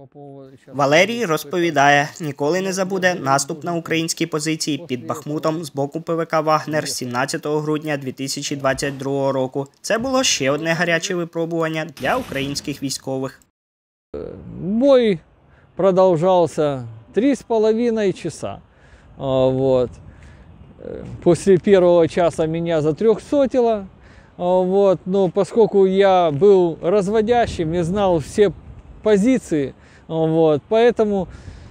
Валерій розповідає, ніколи не забуде наступ на українські позиції під Бахмутом з боку ПВК «Вагнер» 17 грудня 2022 року. Це було ще одне гаряче випробування для українських військових. Бой продовжався 3,5 часа. Вот. После первого часа меня затрехсотило. Вот. Но поскольку я был разводящим и знал все позиции, вот, поэтому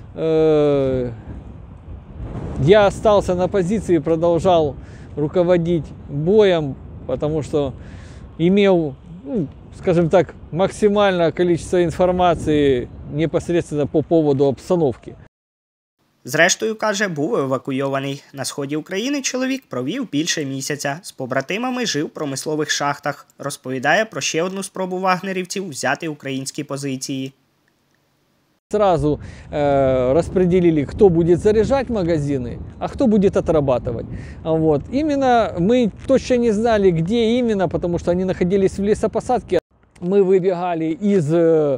я остался на позиции и продолжал руководить боем, потому что имел, ну, скажем так, максимальное количество информации непосредственно по поводу обстановки. Зрештою, каже, був евакуйований. На сході України чоловік провів більше місяця. З побратимами жив в промислових шахтах. Розповідає про ще одну спробу вагнерівців взяти українські позиції. Сразу распределили, кто будет заряжать магазины, а кто будет отрабатывать. Вот. Именно мы точно не знали, где именно, потому что они находились в лесопосадке. Мы выбегали из,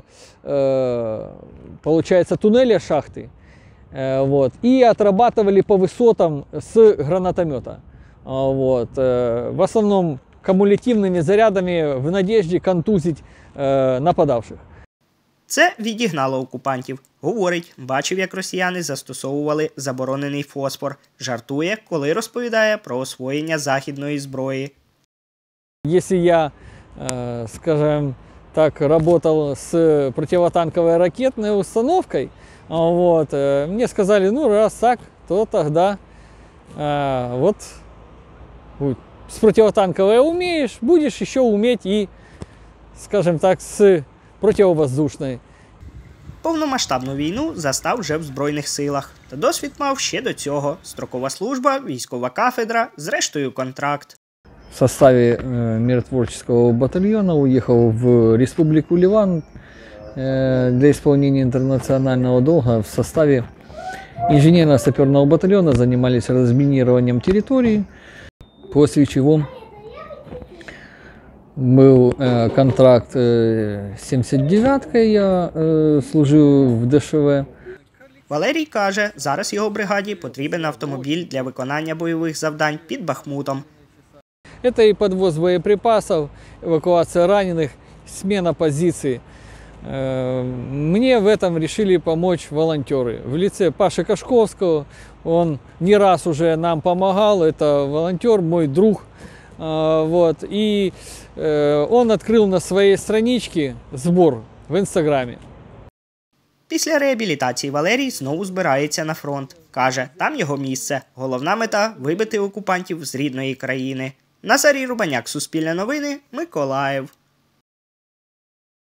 получается, туннеля шахты. Вот, и отрабатывали по высотам с гранатомета. Вот, в основном кумулятивными зарядами в надежде контузить нападавших. Це відігнало окупантів. Говорить, бачив, як росіяни застосовували заборонений фосфор. Жартує, коли розповідає про освоєння західної зброї. Если я, скажем так, работал с противотанковой ракетной установкой, вот, мне сказали, ну раз так, то тогда вот с противотанковой умеешь, будешь еще уметь и, скажем так, с противовоздушной. Повномасштабну війну застав вже в Збройних силах. Та досвід мав ще до цього. Строкова служба, військова кафедра, зрештою контракт. В составе миротворческого батальона уехал в Республику Ливан для исполнения интернационального долга. В составе инженерно-саперного батальона занимались разминированием территории, после чего был контракт с 79-кой, я служил в ДШВ. Валерій каже, зараз його бригаді потрібен автомобіль для виконання бойових завдань під Бахмутом. Это и подвоз боеприпасов, эвакуация раненых, смена позиций. Мне в этом решили помочь волонтеры. В лице Паши Кашковского, он не раз уже нам помогал, это волонтер, мой друг. Вот, и он открыл на своей страничке сбор в Инстаграме. Після реабілітації Валерій знову збирається на фронт. Каже, там його місце. Головна мета – вибити окупантів з рідної країни. Назарій Рубаняк, Суспільне новини, Миколаїв.